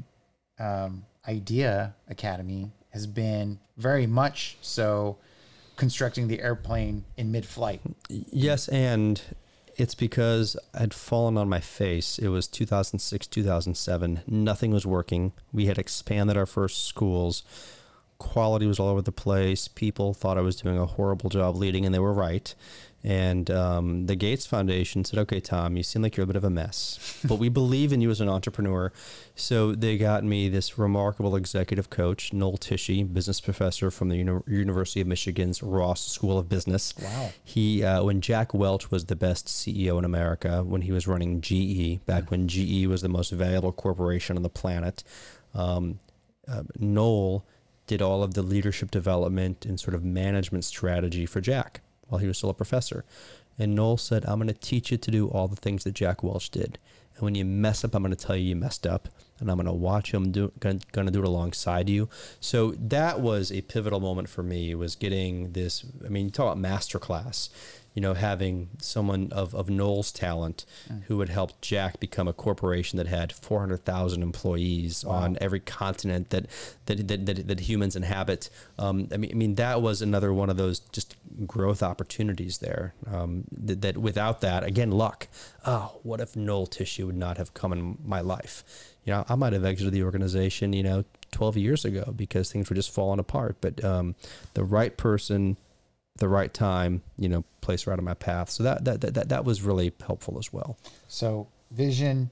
Idea Academy has been very much so constructing the airplane in mid-flight. Yes, and it's because I'd fallen on my face. It was 2006, 2007. Nothing was working. We had expanded our first schools. Quality was all over the place. People thought I was doing a horrible job leading, and they were right. And the Gates Foundation said, okay, Tom, you seem like you're a bit of a mess, but we believe in you as an entrepreneur. So they got me this remarkable executive coach, Noel Tishy, business professor from the University of Michigan's Ross School of Business. Wow. He, when Jack Welch was the best CEO in America, when he was running GE, back when GE was the most valuable corporation on the planet, Noel did all of the leadership development and sort of management strategy for Jack while he was still a professor. And Noel said, I'm going to teach you to do all the things that Jack Welch did. And when you mess up, I'm going to tell you you messed up. And I'm going to watch him going to do it alongside you. So that was a pivotal moment for me, was getting this. I mean, you talk about masterclass, you know, having someone of Noel's talent who had helped Jack become a corporation that had 400,000 employees on every continent that humans inhabit. I mean, that was another one of those just growth opportunities there. That without that, again, luck. Oh, what if Noel Tissue would not have come in my life? You know, I might have exited the organization, you know, 12 years ago because things were just falling apart. But the right person, the right time, you know, placed right on my path. So that was really helpful as well. So vision,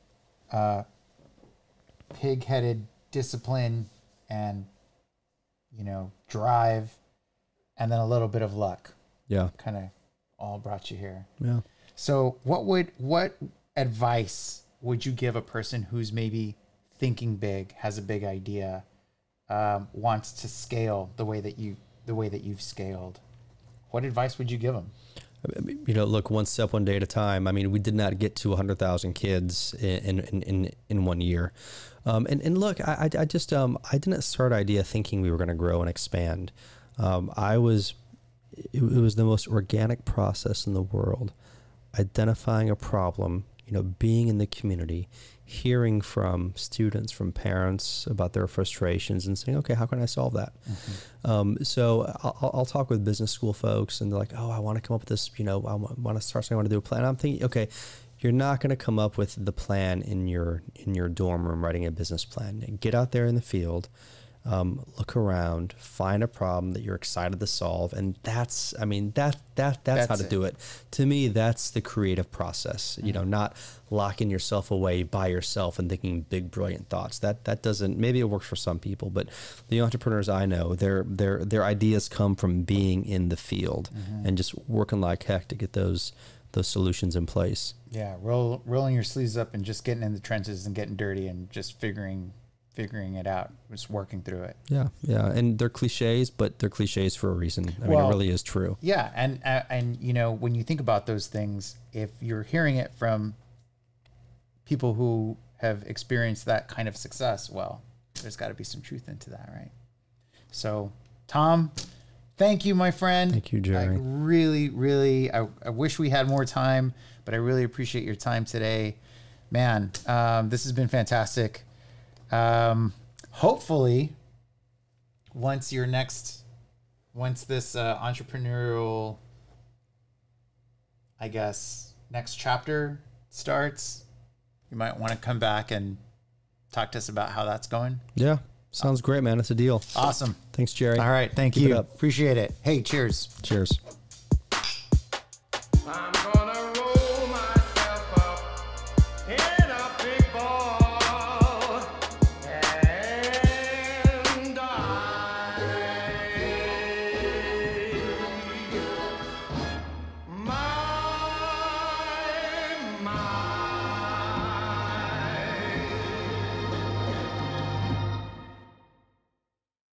pig-headed discipline, and, you know, drive, and then a little bit of luck. Yeah. Kind of all brought you here. Yeah. So what advice would you give a person who's maybe thinking big, has a big idea, wants to scale the way that you've scaled? What advice would you give them? You know, look, one step, one day at a time. I mean, we did not get to 100,000 kids in 1 year. And look, I didn't start idea thinking we were going to grow and expand. It was the most organic process in the world, identifying a problem, you know, being in the community, hearing from students, from parents about their frustrations and saying, okay, how can I solve that? So I'll talk with business school folks and they're like, oh, I want to come up with this, you know, I want to start something, I want to do a plan. I'm thinking, okay, you're not going to come up with the plan in your dorm room writing a business plan. Get out there in the field, look around, find a problem that you're excited to solve, and that's how to do it. To me, that's the creative process. You know, not locking yourself away by yourself and thinking big, brilliant thoughts. That doesn't. Maybe it works for some people, but the entrepreneurs I know, their ideas come from being in the field and just working like heck to get those solutions in place. Yeah, rolling your sleeves up and just getting in the trenches and getting dirty and just figuring it out, just working through it. Yeah. And they're cliches, but they're cliches for a reason. I mean, it really is true. Yeah. And, you know, when you think about those things, if you're hearing it from people who have experienced that kind of success, well, there's got to be some truth into that, right? So, Tom, thank you, my friend. Thank you, Jerry. I wish we had more time, but I really appreciate your time today. Man, this has been fantastic. Hopefully once this entrepreneurial, I guess, next chapter starts, you might want to come back and talk to us about how that's going. Yeah. Sounds great, man. It's a deal. Awesome. Thanks, Jerry. All right. Thank Keep you. it up. Appreciate it. Hey, cheers. Cheers.